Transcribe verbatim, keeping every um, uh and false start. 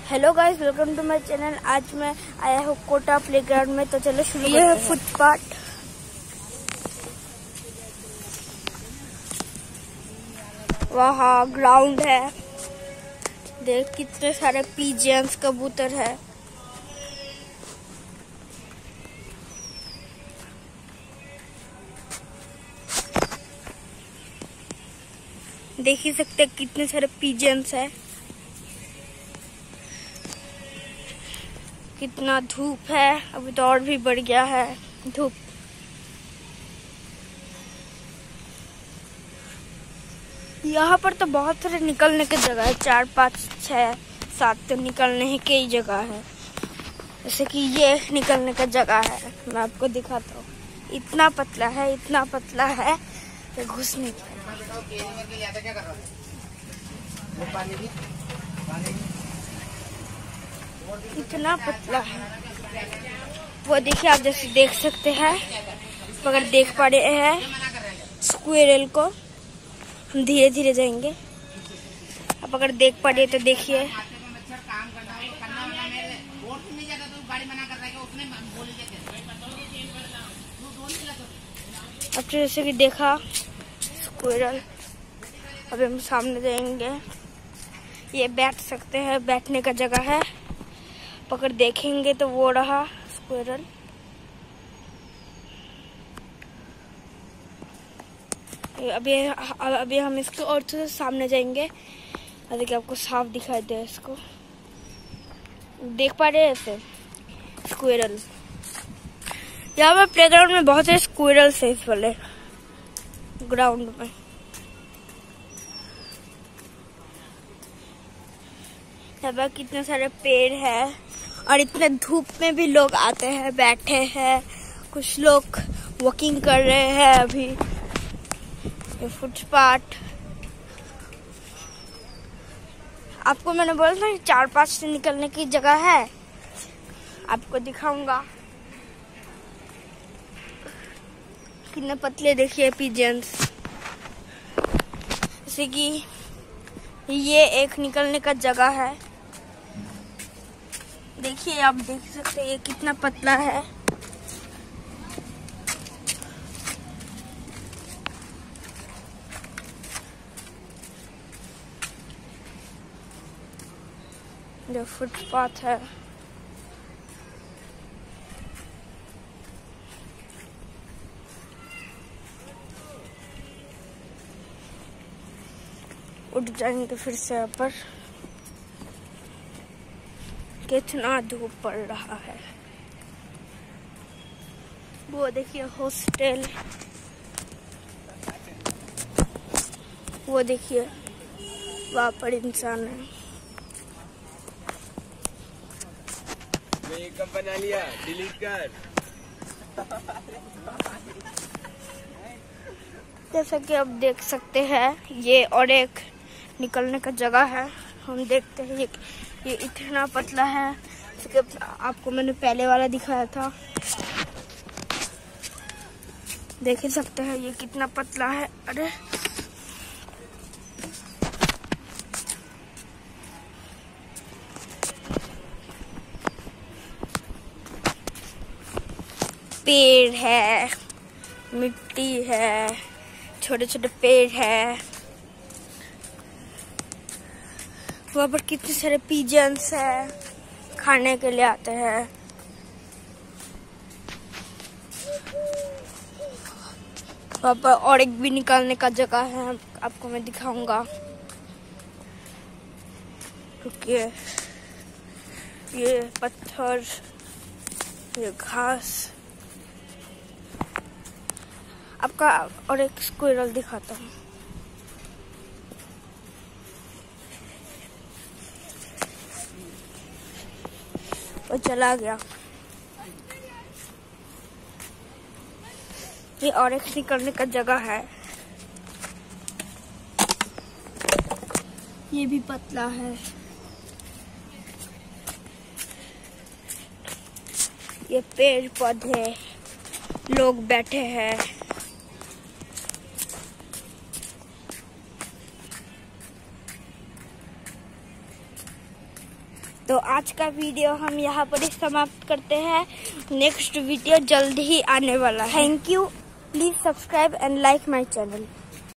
Hello guys, welcome to my channel. आज मैं आया हूँ कोटा प्लेग्राउंड में, तो चलो शुरू करते हैं। ये है फुटपाथ। वहाँ ग्राउंड है, देख कितने सारे पिजियंस कबूतर है। देख ही सकते हैं कितने सारे पिजियंस है। कितना धूप है, अभी तो और भी बढ़ गया है धूप। यहाँ पर तो बहुत सारे निकलने की जगह है, चार पाँच छः सात तो निकलने की ही जगह है। जैसे कि ये निकलने का जगह है, मैं आपको दिखाता हूँ। इतना पतला है, इतना पतला है कि घुसने की। इतना पतला है वो, देखिए आप जैसे देख सकते हैं। अगर देख पा रहे हैं स्क्विरल को, हम धीरे धीरे जाएंगे। आप अगर देख पा रहे तो देखिए। अब तो जैसे कि देखा स्क्विरल, अभी हम सामने जाएंगे। ये बैठ सकते हैं, बैठने का जगह है। अगर देखेंगे तो वो रहा स्क्विरल। अभी अभी हम इसके और थोड़ा सामने जाएंगे, ताकि आपको साफ दिखाई दे। इसको देख पा रहे हैं ऐसे स्क्विरल। यहाँ पर प्लेग्राउंड में बहुत सारे स्क्विरल्स है, इस वाले ग्राउंड में। यहाँ पर कितने सारे पेड़ है, और इतने धूप में भी लोग आते हैं, बैठे हैं। कुछ लोग वॉकिंग कर रहे हैं अभी। ये फुटपाथ आपको मैंने बोला था चार पांच से निकलने की जगह है, आपको दिखाऊंगा। कितने पतले देखिए पिजियंस। जैसे कि ये एक निकलने का जगह है। देखिए आप देख सकते हैं ये कितना पतला है। जो फुटपाथ है, उठ जाएंगे फिर से। यहाँ पर कितना धूप पड़ रहा है। वो देखिए हॉस्टल, वो देखिए वहाँ पर इंसान है। मेकअप बना लिया, डिलीट कर। जैसा कि आप देख सकते हैं, ये और एक निकलने का जगह है। हम देखते हैं ये ये इतना पतला है, आपको मैंने पहले वाला दिखाया था। देख ही सकते हैं ये कितना पतला है। अरे पेड़ है, मिट्टी है, छोटे छोटे पेड़ है। वहाँ पर कितने सारे पिजियंस है, खाने के लिए आते हैं। वहाँ पर और एक भी निकालने का जगह है, आपको मैं दिखाऊंगा। रुकिए, ये पत्थर, ये घास। आपका और एक स्क्विरल दिखाता हूँ। वो चला गया। ये और एक निकलने का जगह है। ये भी पतला है। ये पेड़ पौधे, लोग बैठे हैं। तो आज का वीडियो हम यहाँ पर ही समाप्त करते हैं। नेक्स्ट वीडियो जल्द ही आने वाला है। Thank you, please subscribe and like my channel.